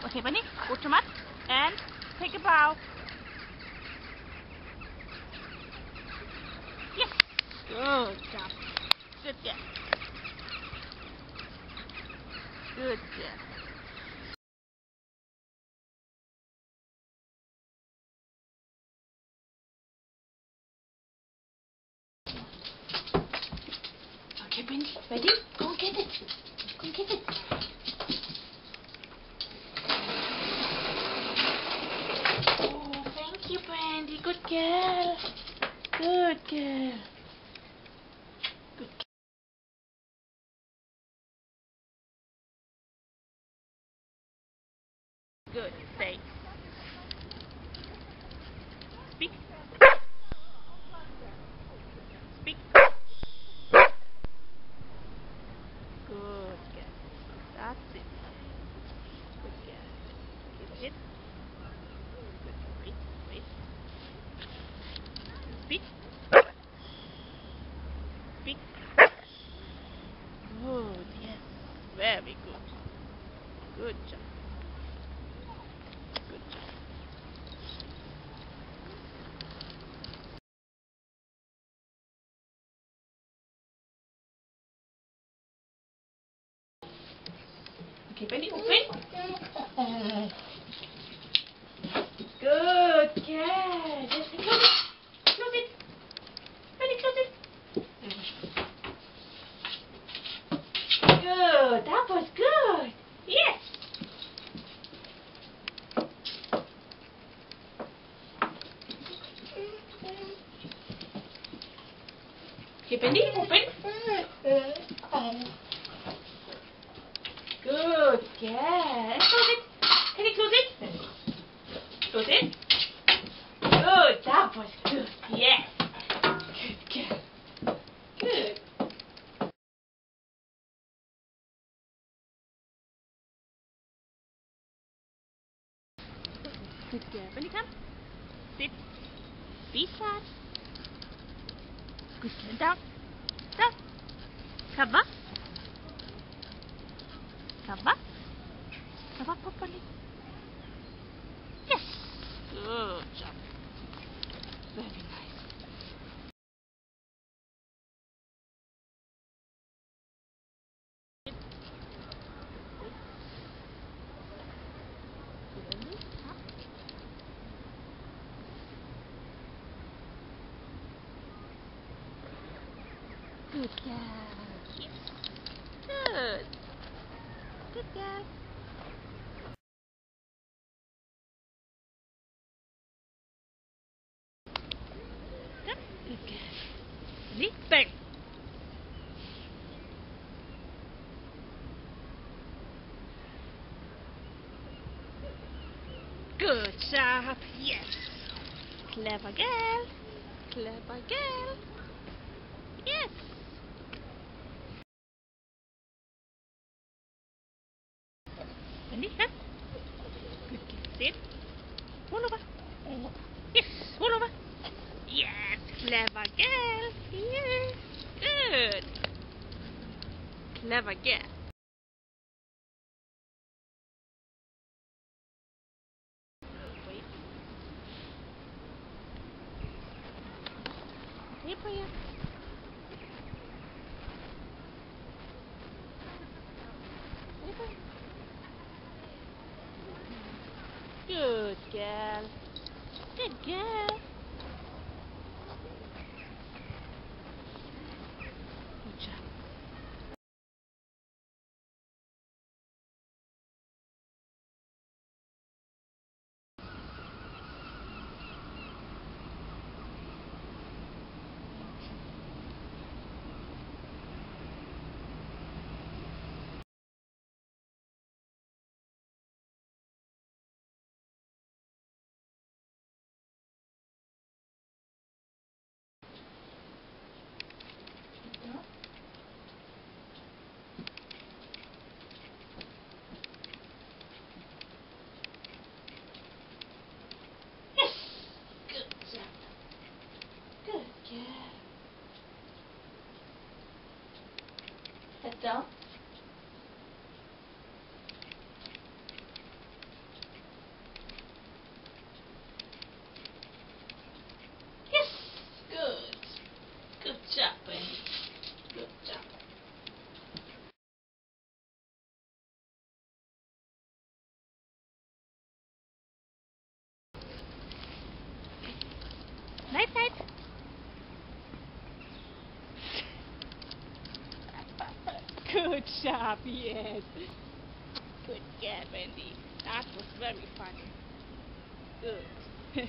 Okay, Bunny, put your mat and take a bow. Yes, good job. Good job. Good job. Okay, Bunny, ready? Go get it. Go get it. Oh, thank you, Brandy. Good girl. Good girl. Good. Good. Say. Speak. Speak. Good girl. That's it. Good girl. Give a hit. Good. Wait. Wait. Speak. Speak. Good. Yes. Very good. Good job. Good job. Okay, Benny, open. Good girl. Just close it. Close it. Benny, close it. Good. That was good. Yes. Okay, Benny, open. Good girl. Close it. Can you close it? Close it. Good. That was good. Yes. Good girl. Good. Good girl. Benny, come. Sit. Be sad. Good girl. Down. Down. Cover. Cover. Cover properly. Yes. Good job. Very nice. Good girl. Yes. Good. Good girl. Good. Good girl. Ready? Bang. Good job. Yes. Clever girl. Clever girl. Yes. Ready? Huh? Good girl. Sit. Roll over. Yes. Roll over. Yes. Clever girl. Yes. Good. Clever girl. Wait. Here for you. Here for you. Good girl. Good girl. Good job. Yes. Good job. Good girl. Head down. job, yes. Good girl, Wendy. That was very funny. Good.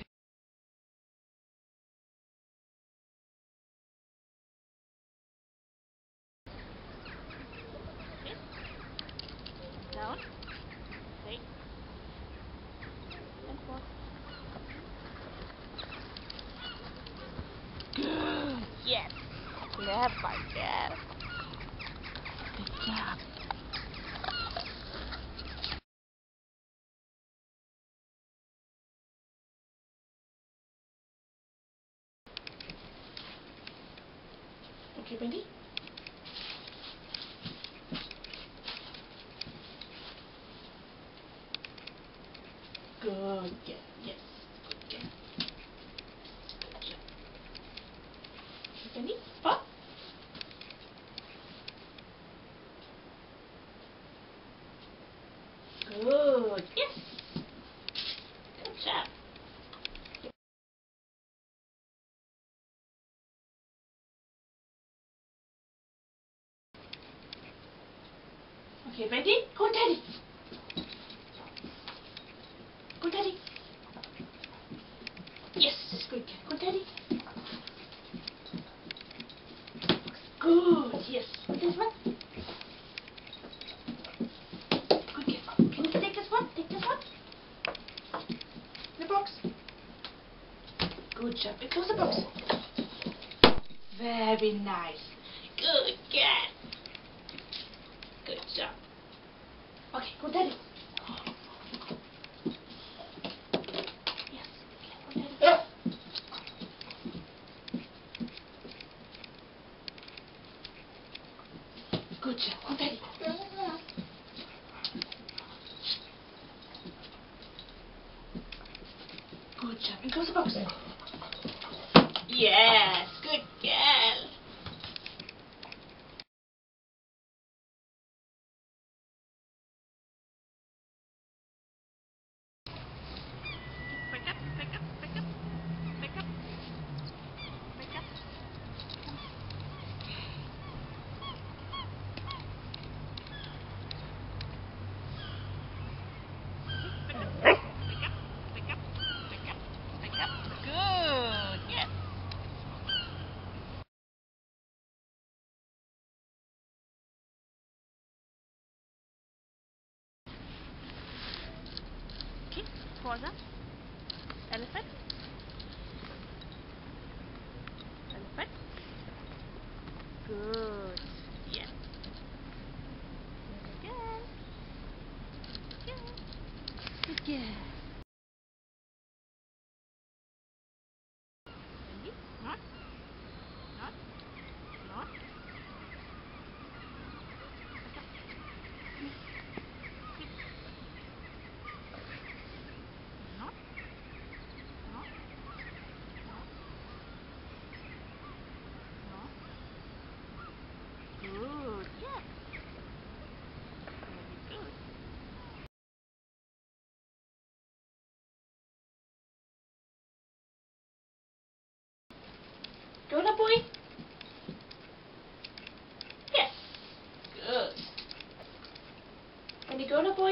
Down. Straight. And forth. Good. Yes. Clever girl. Good job. Okay, Wendy. Good girl. Yes. Good girl. Good job. Wendy, up. Good. Yes. Good job. Okay, Wendy, go daddy. Go daddy. Yes, good girl. Go daddy. Good. Yes. This one. Good girl. Can you take this one? Take this one. The box. Good job. And close the box. Very nice. Good girl. Good job. Okay, go daddy. Yes. Go daddy. Good job. Go daddy. Good job. And close the box. Yes. Good girl. Pick up, pick up, pick up, pick up, pick up. Pick up, pick up, pick up, pick up, pick up. Good. Yes. Okay. Pause up. Elephant. Elephant. Good. Yes. Good girl. Good girl. Good girl. Ready? Not. Not. Not. Pick up. Sit. Not. Not. Not. Not. Good. Yes. Very good. Go now, boy. Yes. Good. Can you go now, boy?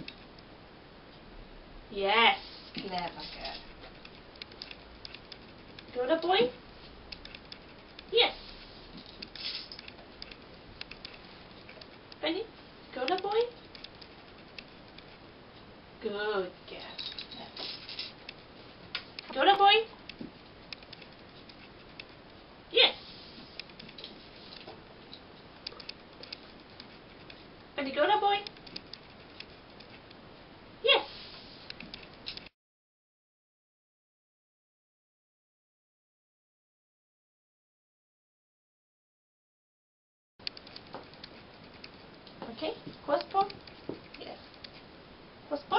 Yes. Clever girl. Go now, boy. Yes. Benny, go now, boy. Good girl. Go now, boy. Yes. Benny, go now, boy. Yes. Okay. Crossbar. Yes. Crossbar.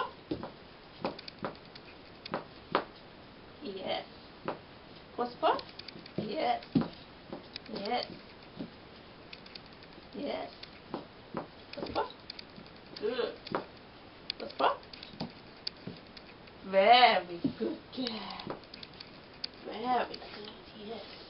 Yes. Crossbar. Yes. Yes. Yes. Crossbar. Good. Crossbar. Very good girl. Very good. Yes.